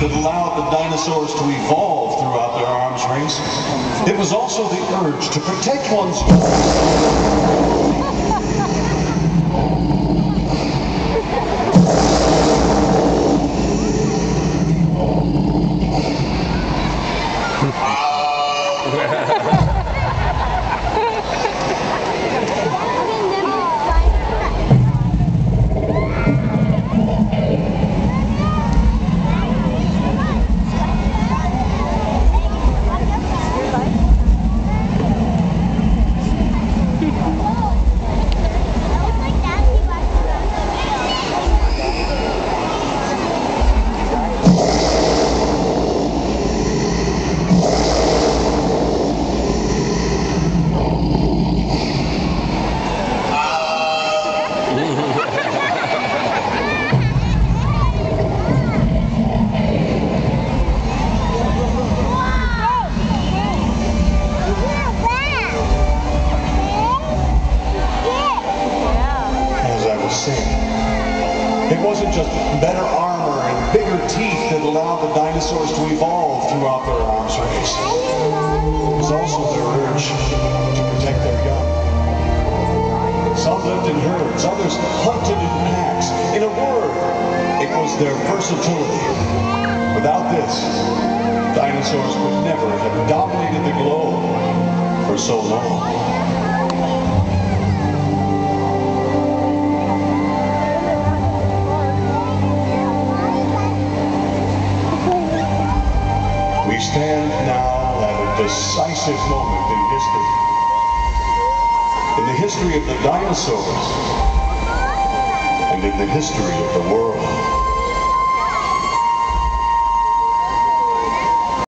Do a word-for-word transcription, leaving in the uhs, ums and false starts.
that allowed the dinosaurs to evolve throughout their arms race. It was also the urge to protect one's It wasn't just better armor and bigger teeth that allowed the dinosaurs to evolve throughout their arms race. It was also their urge to protect their young. Some lived in herds, others hunted in packs. In a word, it was their versatility. Without this, dinosaurs would never have dominated the globe for so long. We stand now at a decisive moment in history. In the history of the dinosaurs and in the history of the world.